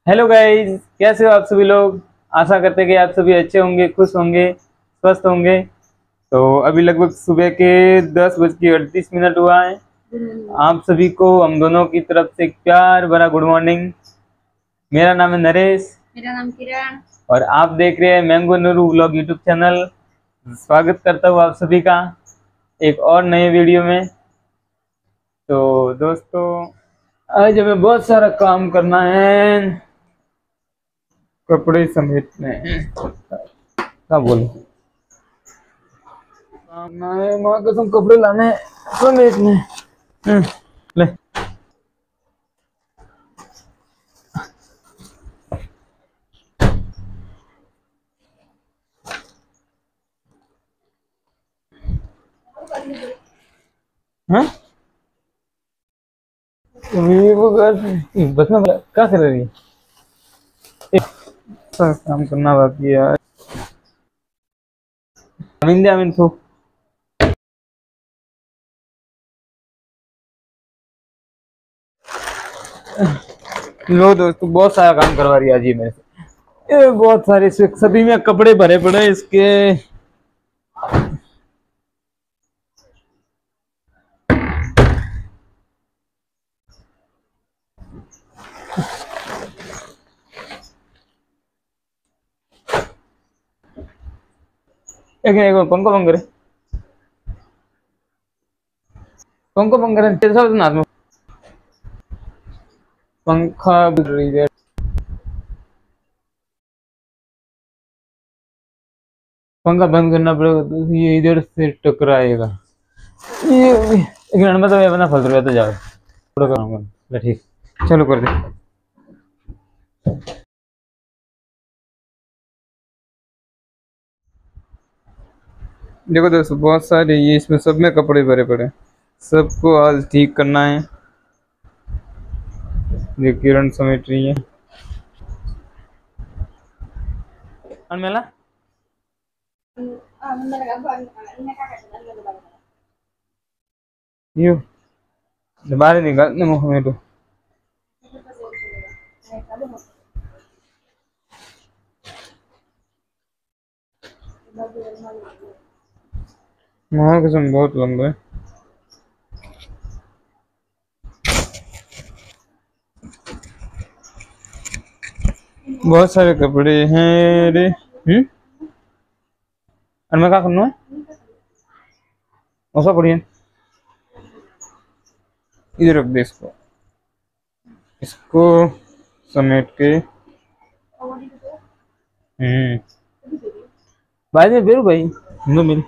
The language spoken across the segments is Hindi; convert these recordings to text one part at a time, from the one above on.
हेलो गाइस, कैसे हो आप सभी लोग। आशा करते हैं कि आप सभी अच्छे होंगे, खुश होंगे, स्वस्थ होंगे। तो अभी लगभग सुबह के 10:38 हुआ है। आप सभी को हम दोनों की तरफ से एक प्यार भरा गुड मॉर्निंग। मेरा नाम है नरेश। मेरा नाम किरण। और आप देख रहे हैं mango Nooru vlog YouTube channel. स्वागत करता हूँ आप सभी का एक और नए वीडियो में। तो दोस्तों, आज हमें बहुत सारा काम करना है। कपड़े समेटने हैं, क्या बोलूं। ना है माँ कसम, कपड़े लाने हैं, समेटने हैं। ले। हाँ, ये वो बस में क्या कर रही है। सारा काम करना बाकी है यार। अमीन दे, अमीन सो। लो दोस्तों, बहुत सारा काम करवा रही है आज ये मेरे से। ये बहुत सारे सभी में कपड़े भरे पड़े हैं इसके। एक पंखा पंख रहे, पंखा पंख रहे तेरे साथ ना में पंखा बिक रही है। पंखा बंद करना पड़ेगा तो ये इधर से टकराएगा। ये एक मिनट में तो अपना फंस रहा है, तो जाओ थोड़ा करूँगा। ठीक, चलो कर दे। देखो दोस्तों, बहुत सारे ये इसमें सब में कपड़े भरे पड़े हैं। सबको आज ठीक करना है। ये किरण समेट रही है। अनमेला यू बाहर निकाल ना मुंह में तो। मुंह कसम बहुत लंबा है। बहुत सारे कपड़े हैं रे। और मैं क्या करना है, ऐसा पड़ी है। इधर रख दे इसको, इसको समेट के। भाई में बेरू भाई नो मिल।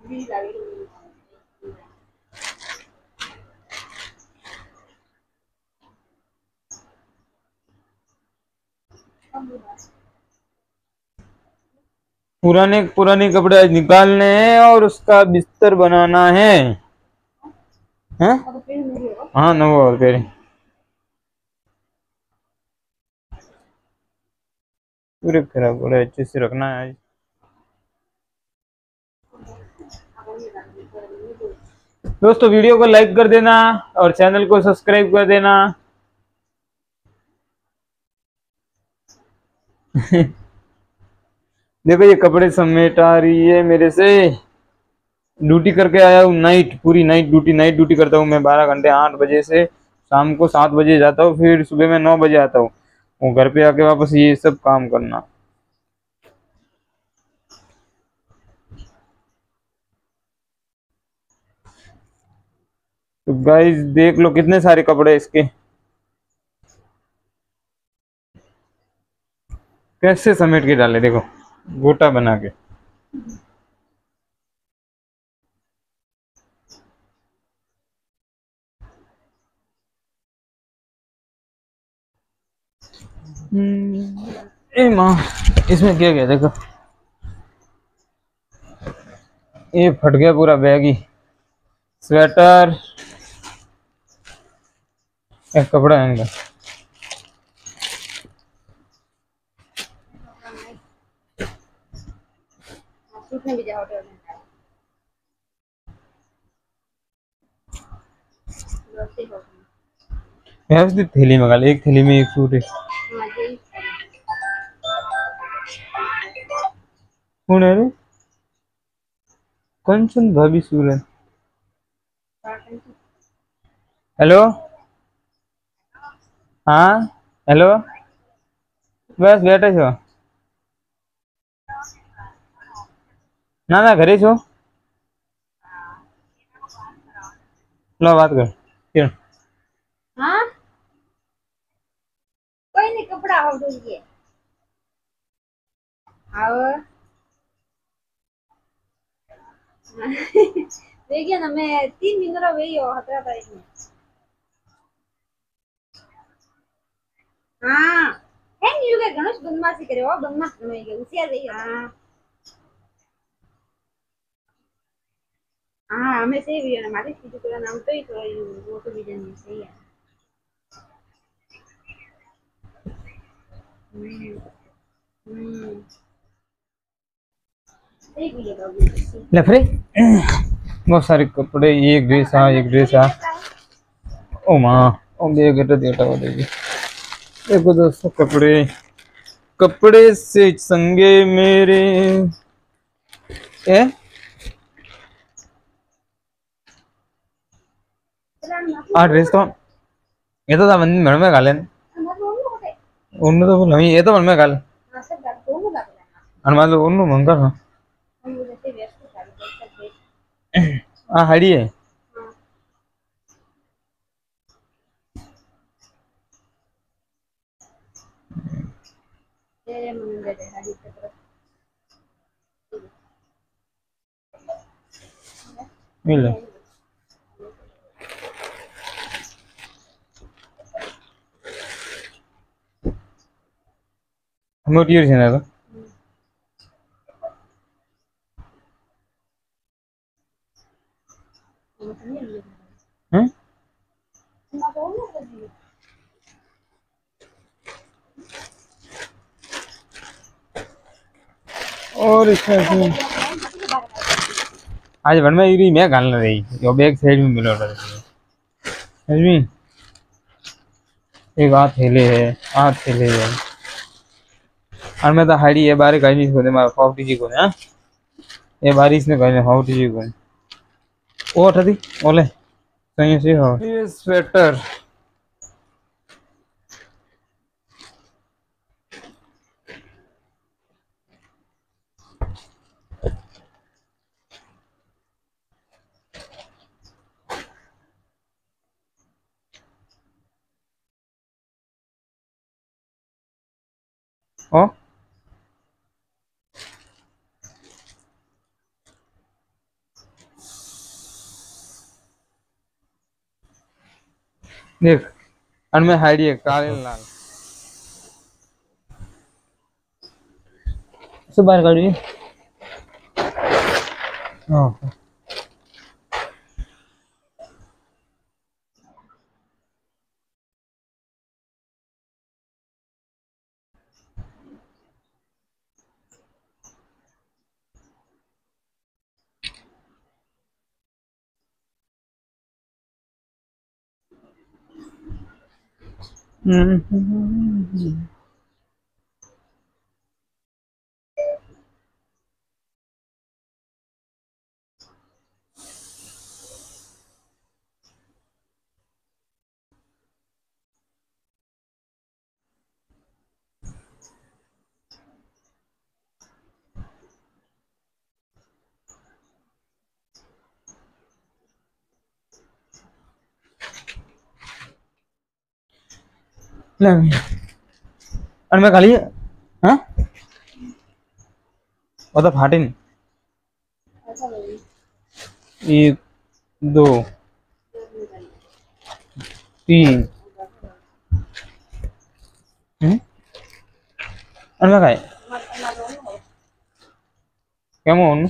पुराने पुराने कपड़े आज निकालने हैं और उसका बिस्तर बनाना है। हैं? हाँ, नो और फिर पूरे खराब हो रहा है, अच्छे से रखना है आज। दोस्तों, वीडियो को लाइक कर देना और चैनल को सब्सक्राइब कर देना। देखो ये कपड़े समेट आ रही है मेरे से। ड्यूटी करके आया हूँ, नाइट पूरी नाइट ड्यूटी करता हूँ मैं 12 घंटे। 8 बजे से शाम को 7 बजे जाता हूँ, फिर सुबह में 9 बजे आता हूँ। वो घर पे आके वापस ये सब काम करना। तो गाइस देख लो कितने सारे कपड़े इसके, कैसे समेट के डाले देखो, गोटा बना के। ए माँ, इसमें क्या गया देखो, ये फट गया पूरा बैग ही। स्वेटर, एक कपड़ा है इनका। भी जाओ होटल में व्यवस्थित थैली में डाल, एक थैली में एक सूट है। कौन है रे? कंचन भाभी सूरन। हेलो। हाँ हेलो। बस बैठे छो? ना ना घरे छो। लो बात कर क्यों? हाँ कोई नहीं कपड़ा हो दीजिए आओ। देखिए ना मैं 3 दिन वही हो 17 तारीख में। हाँ है नहीं युगे गणेश बदमाशी करे हो बदमाश बनेगे होशियार रही हाँ। हाँ हमें सही भी है ना हमारी चीज का नाम तो ही थोड़ा वो तो भी जाननी सही है। हम्म हम्म सही भी है बाबू लफरे बहुत सारे कपड़े, एक ड्रेस आ एक ड्रेस आ। ओ माँ ओ बेग तो देटा हो देगी। देखो दोस्तों कपड़े, कपड़े से संगे मेरे ए आ ड्रेस तो ये तो था मन में गाले उन्नु तो बोल ये तो मन में गाल अनुमान तो उन्नु मंगा था आ हड़ी है। मिल हम टीयर से ना तो हैं और इसमें आज वन में इरी मैं गालने रही यो बैग साइड में मिलो रहा समझ में। एक हाथ थैले है हाथ थैले है और मैं तो हाड़ी है बारे कहीं नहीं मार फाउटी जी को ना ये बारिश ने कहीं फाउटी जी को ओ ठदी ओले सही से हो ये स्वेटर ओ देख और मैं हाड़ी है काले लाल सब बाहर काढ़ी हां ले और मैं खाली हां वो तो फाटे नहीं एक दो तीन और मैं खाए क्या मोन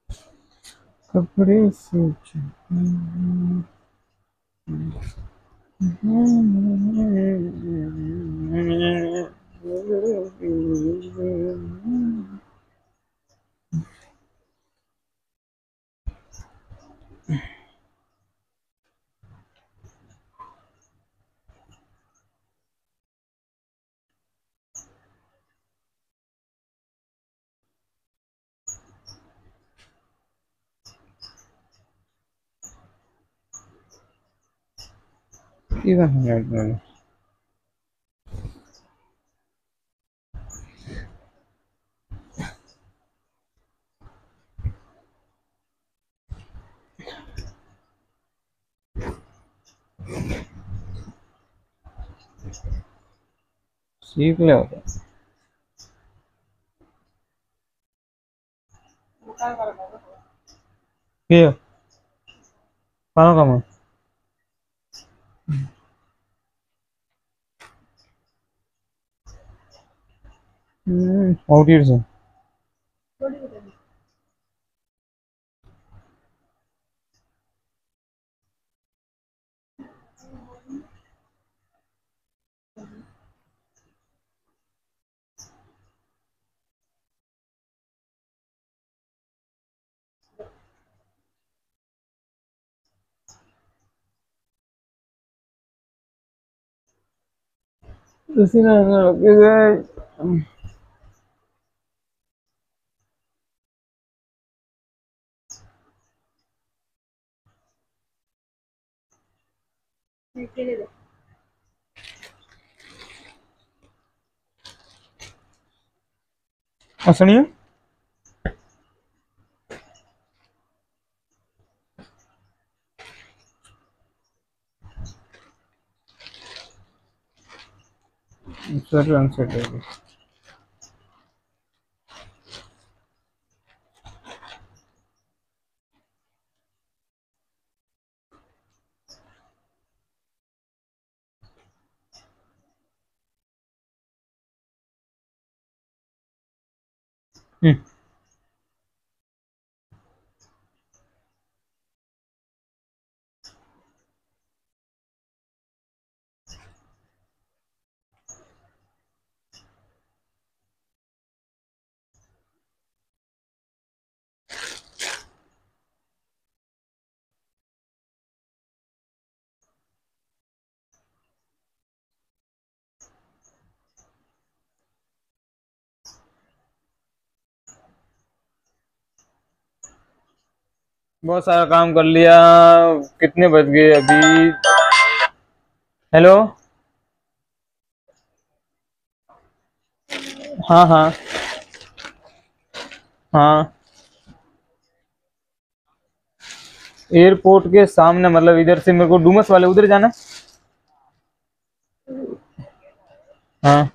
कपड़े से सीख ले ये पानो कम आउट से उसी ना असनी सर अनसेट है बहुत सारा काम कर लिया। कितने बज गए अभी? हेलो हाँ हाँ हाँ एयरपोर्ट के सामने मतलब इधर से मेरे को डूमस वाले उधर जाना है। हाँ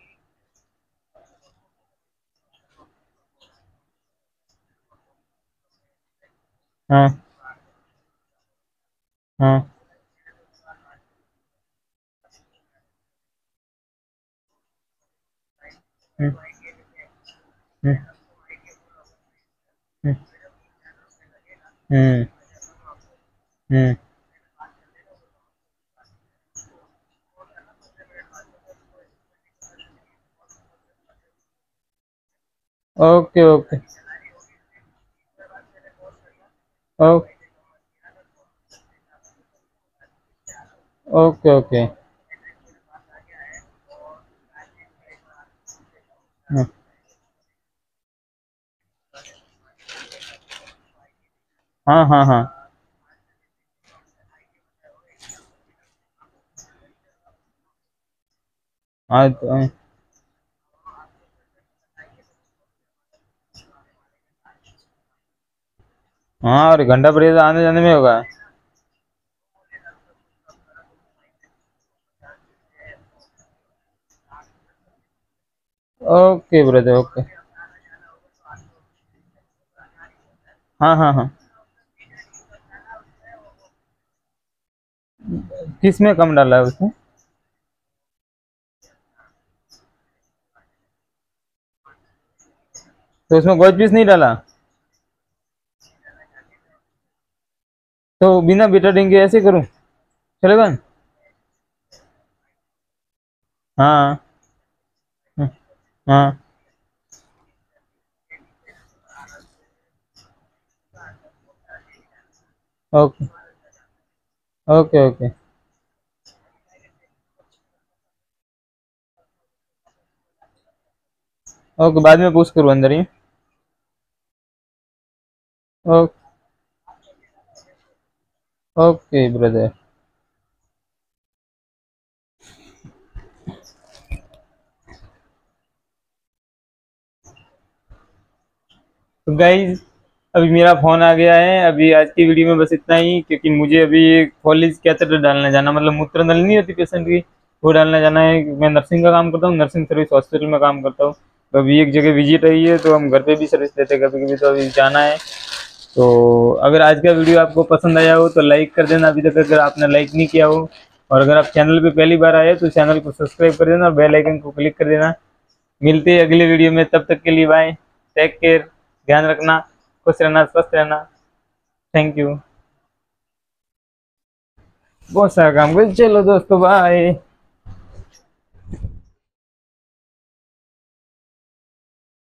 हाँ हाँ हम्म हम्म हम्म हम्म हम्म। Okay okay okay okay okay हाँ हाँ हाँ हाँ हाँ हाँ और घंटा पड़ेगा आने जाने में होगा। Okay brother okay. हाँ हाँ हाँ किस में कम डाला है उसने? तो उसमें गोच पीस नहीं डाला? तो बिना बीटा देंगे ऐसे करूं चलेगा? हाँ। हाँ। ओके ओके ओके ओके, बाद में पूछ करूँ अंदर ही। Okay okay brother. तो गाइज अभी मेरा फोन आ गया है, अभी आज की वीडियो में बस इतना ही, क्योंकि मुझे अभी एक कॉलेज कैथेटर डालने जाना, मतलब मूत्र नली नहीं होती पेशेंट की, वो डालने जाना है। मैं नर्सिंग का काम करता हूँ, नर्सिंग सर्विस हॉस्पिटल में काम करता हूँ। तो अभी एक जगह विजिट रही है, तो हम घर पे भी सर्विस देते हैं कभी कभी, तो अभी जाना है। तो अगर आज का वीडियो आपको पसंद आया हो तो लाइक कर देना अभी तक अगर आपने लाइक नहीं किया हो, और अगर आप चैनल पे पहली बार आए तो चैनल को सब्सक्राइब कर देना और बेल आइकन को क्लिक कर देना। मिलते हैं अगले वीडियो में, तब तक के लिए बाय, टेक केयर, ध्यान रखना, खुश रहना, स्वस्थ रहना। Thank you. बहुत सारा काम कर, चलो दोस्तों बाय।